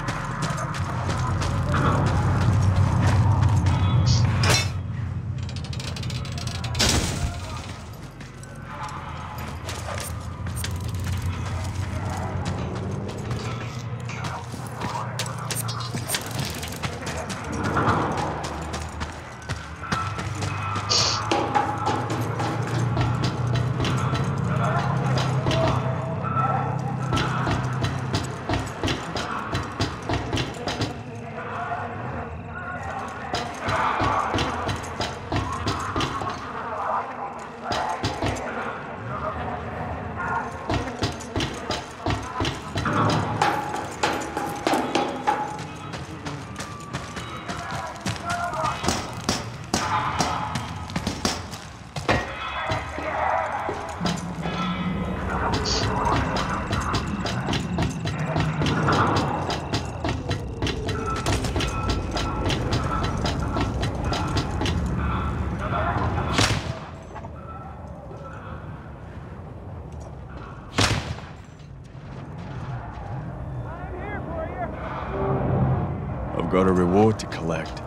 I've got a reward to collect.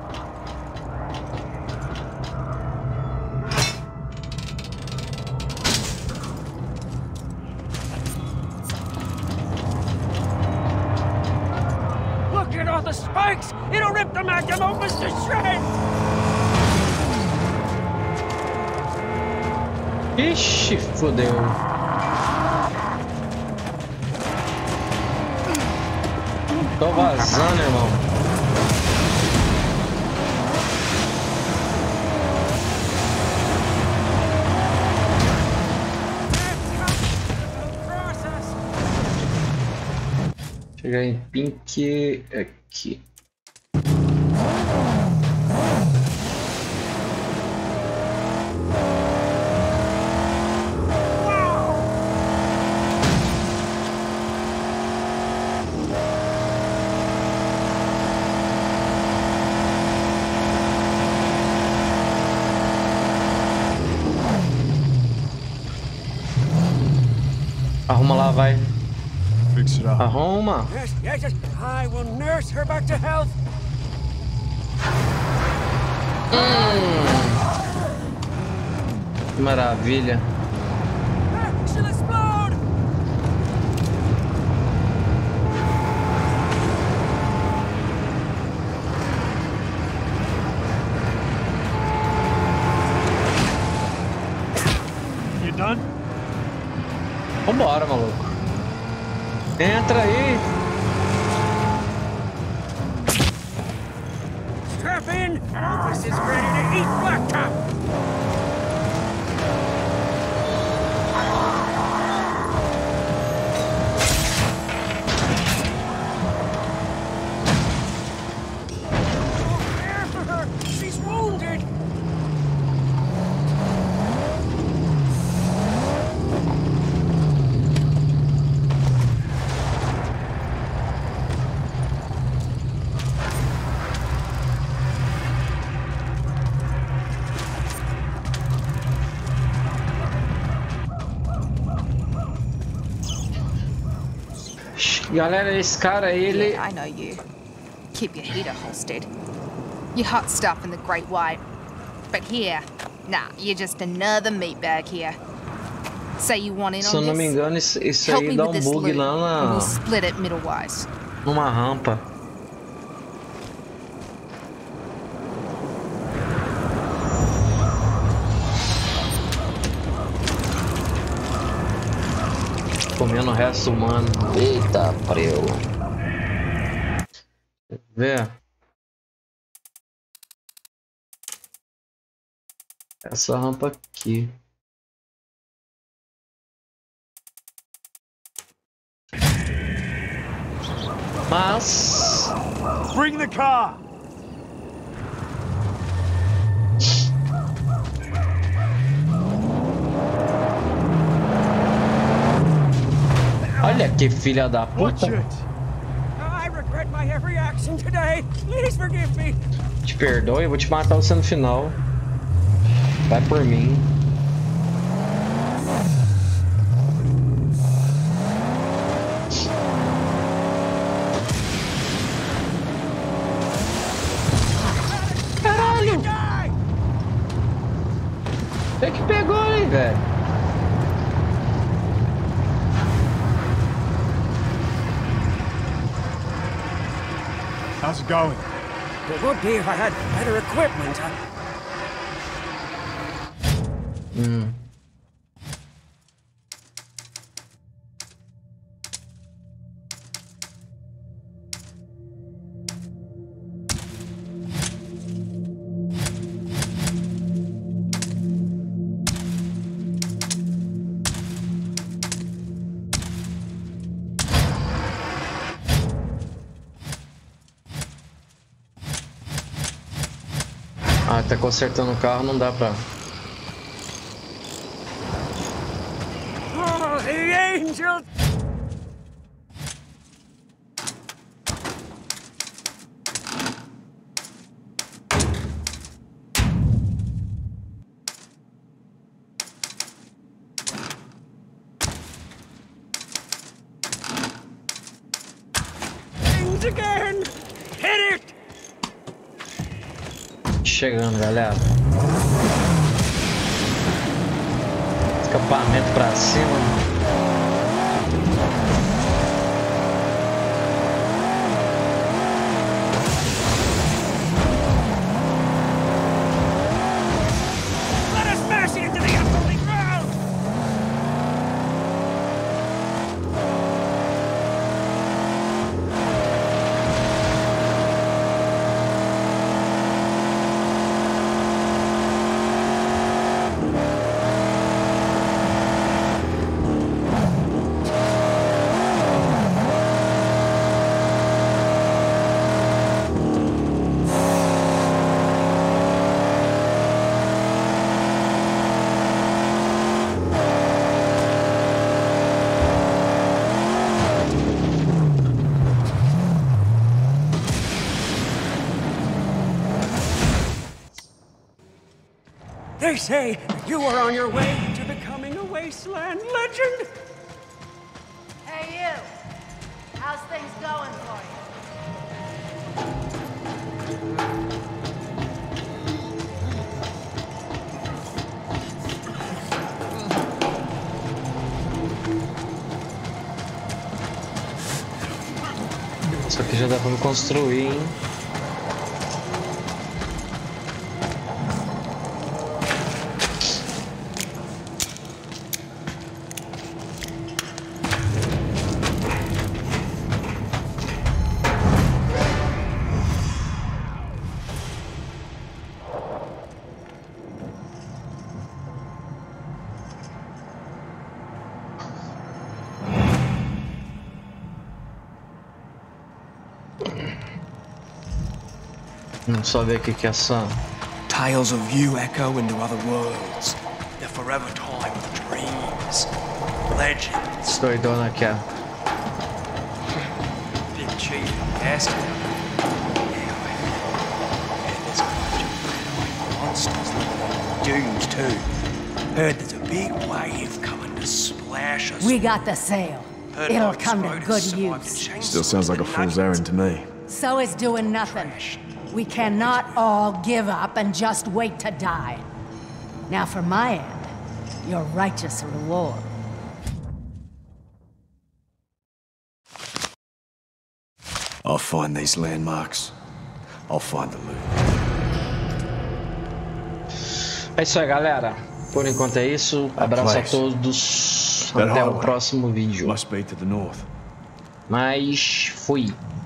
Look at all the spikes! It'll rip the Magnum Opus to shreds! Ixi, fodeu. Tô vazando, irmão. Chegar em Pink aqui. Arruma lá, vai. Fix it up. Arruma. Yes, yes, yes. I will nurse her back to health. Que maravilha. She'll explode. You done? Vambora, maluco. Entra aí. Strap in. This is ready to eat blacktop. Prepare for her. She's wounded. Galera, esse cara aí, ele... Yeah, I know you. Keep your heater holstered. You're hot stuff in the Great White. But here, nah, you're just another meatbag here. Say you want in Se eu on não me this? engano, isso, isso Help aí me dá with um this bug loot, lá and na... we'll split it middle-wise. numa rampa. Comendo o resto humano. Eita, preu. Vê. Essa rampa aqui. Mas... Bring the car! Olha que filha da Watch puta. it! I regret my every action today. Please forgive me. Te perdoe, eu vou te matar você no final. Vai por mim. Caralho! É que pegou aí, velho. How's it going? It would be if I had better equipment. Hum. Ah, tá consertando o carro, não dá pra... Oh, the angel! Things again! Hit it! Chegando, galera. Escapamento pra cima. Let us smash it into the unholy ground! They say you are on your way to becoming a wasteland legend. you. How's things going for you? Isso aqui já dá pra me construir, hein? Não só ver o que que é essa. Tales of you echo into other worlds. The forever time of dreams. Legends. Doidona aqui, ó. Big chief, yes. Yeah, and there's a bunch of monsters living in the dunes too. Heard there's a big wave coming to splash us. We got the sail. Heard It'll like come to exploded good so I could use. change Still sounds like a the fool's nuggets. errand to me. So is doing nothing. We cannot all give up and just wait to die. Now for my end, your righteous reward. I'll find these landmarks. I'll find the loot. É isso aí, galera. Por enquanto é isso. Abraço a todos. Até o próximo vídeo. Must be to the north. Mas fui.